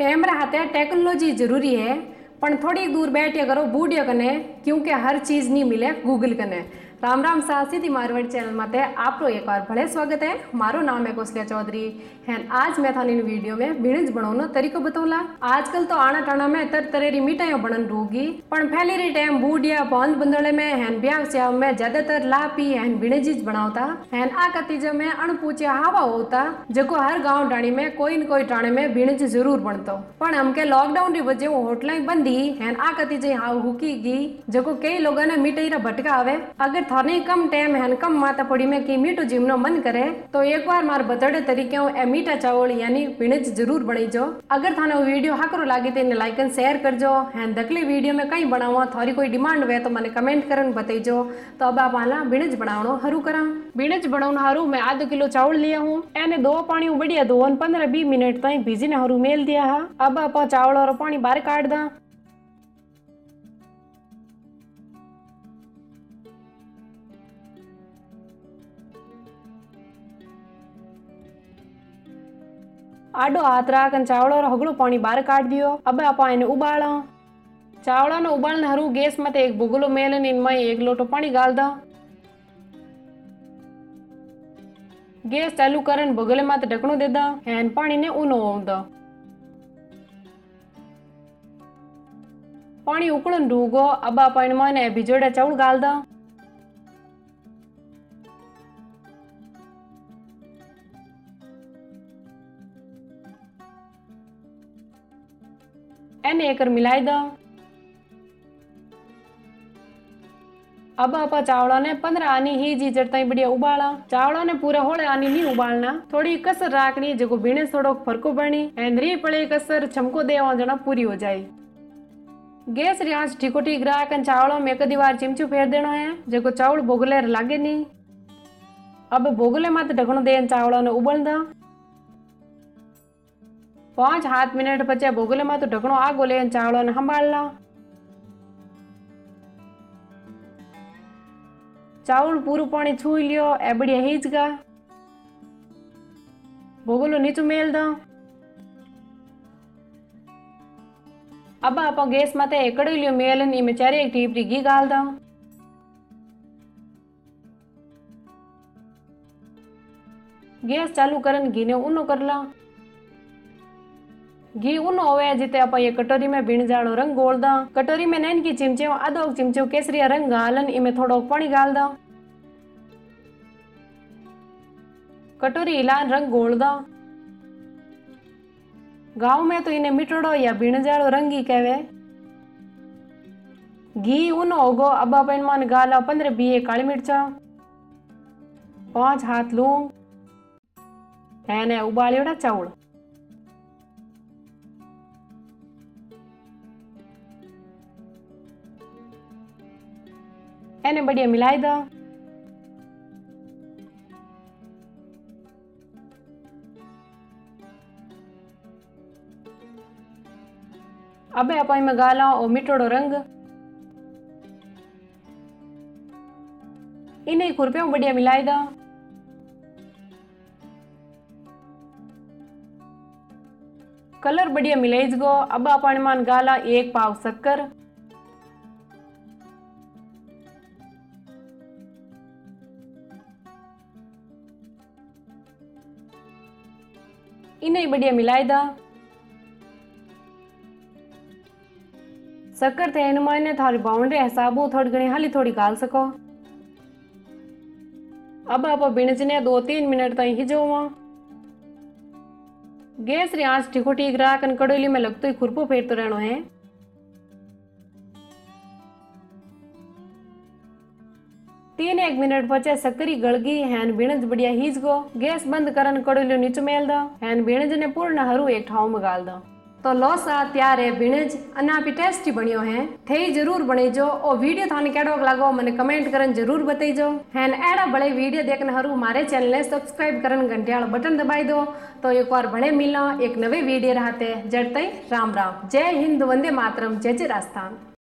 Time रहते technology जरूरी है, पण थोड़ी दूर बैठे करो बूढ़िया कने, क्योंकि हर चीज नहीं मिले गूगल कने। राम राम सा सीधी मारवाड़ी चैनल माते आपरो एक बार भले स्वागत है। मारो नाम है कौशल्या चौधरी है। आज मैं थानी वीडियो में भिणज बनाने तरीको बताऊला। आजकल तो आना टाना में तरह तरह की मिठाइयां बनन रूगी, पण पहले री टाइम बूढ़िया बंद बंदड़े में हैन ब्याह स्याह में ज्यादातर लापी हैन भिणजीज बनावता हैन। आ कतीजे में अणपूछिया हवा होता, जको हर गांव डाणी में कोई न कोई टाणे में भिणज जरूर बनतो। पण हमके लॉकडाउन री वजह होटलें बंद ही हैन। आ कतीजे हाव हुकी गई, जको कई लोगों ने मिठाई रा भटका आवे। अगर थाने कम टाइम है कम माता पड़ी में की मीठो जीवनो मन करे तो एक बार मार बतड़े तरीके ए मीठा चावल यानी भिणज जरूर बनाईजो। अगर थाने वीडियो हाकरो लागे तो लाइक एंड शेयर करजो। हैन दकली वीडियो में कई बनावा थारी कोई डिमांड वे तो मैंने कमेंट करन बताईजो। तो अब आप आला भिणज बनावनो हरू करा। भिणज बनावनो हरू मैं आधो किलो चावल लिया हूँ। एने दो पानी बढ़िया धोवन 15-20 मिनट तक भीजीने हरू मेल दिया है। अब आप चावल और पानी बाहर काट दा। आडो हाथ राख चावल और हगड़ो पानी बाहर काट दियो। अब आप इन्हें उबाला। चावल ने उबालने हरू गैस मत एक बुगलो मेलन इनमें 1 लोटो पानी गाल दा। गैस चालू करन बुगले मत ढकनो दे दा। हैन पानी ने उनो होव दा। पानी उकळन डूगो। अब आप इनमें भिजोड़ा चावल गाल दा। एने एकर मिलाई दा। अब आप चावलों ने 15 आनी ही जी जड़ता बढ़िया उबाला। चावलों ने पूरे होले आनी नहीं उबालना, थोड़ी कसर राखनी जो भीने थोड़ो फरको बनी। एंद्री पड़े कसर छमको दे जना पूरी हो जाए। गैस री आंच ठीको ठीक राख चावलों में एक बार चिमचू फेर देना है, जो चावल बोगले लागे नहीं। अब बोगले मत ढकनो दे चावलों ने उबल दा। 5-7 मिनट पचे बोगले में तो ढकनो आगो ले चावलों ने संभाल ला। चावल पूरू पानी छू लियो ए बढ़िया हीज गा। बोगलो नीचू मेल दा। अब आप गैस माते एक कड़ी लियो मेलन इमे 4 टीपरी घी गाल दा। गैस चालू करन घी ने उनो कर ला। घी उनो होवे जिते आप ये कटोरी में भिणजाड़ो रंग गोल दा। कटोरी में नैन की चिमचे आधो चिमचो केसरिया रंग गालन इमे थोड़ो पानी गाल दा। कटोरी हिलान रंग गोल दा। गांव में तो इन्हें मिठड़ो या भिणजाड़ो रंग ही कहवे। घी उनो होगो। अब आप इनमें गाला 15-20 काली मिर्चा, 5 हाथ लूंग है उबालियोड़ा चावल। एने बढ़िया मिलाई दा। अब आप इनमें गाला और मिठोड़ो रंग। इन्हें खुरपियों बढ़िया मिलाई दा। कलर बढ़िया मिलाई गो। अब आप इनमें गाला 1 पाव शक्कर। इन्हें बढ़िया मिलाई दा। शक्कर थे इनमें थारी बाउंड्री हिसाबो थोड़ी घनी हाली थोड़ी गाल सको। अब आप भिणज ने 2-3 मिनट तक हिजोवा। गैस री आंच ठीको ठीक राखन कड़ोली में लगतो ही खुरपो फेरतो रहनो है। 3-1 मिनट पचे शक्करी गलगी हैन भिणज बढ़िया हीज गो। गैस बंद करन कड़ोली नीचे मेल दा। हैन भिणज ने पूर्ण हरू एक ठाव में गाल दा। तो लो सा तैयार है भिणज। अना भी टेस्टी बनियो है। थे जरूर बनेजो। और वीडियो थाने केड़ो लागो मने कमेंट करन जरूर बताइजो। हैन एड़ा बड़े वीडियो देखने हरू मारे चैनल ने सब्सक्राइब करन घंटे वाला बटन दबाई दो। तो एक बार बड़े मिलना एक नवे वीडियो रहते जड़ तई राम राम। जय हिंद, वंदे मातरम, जय जय राजस्थान।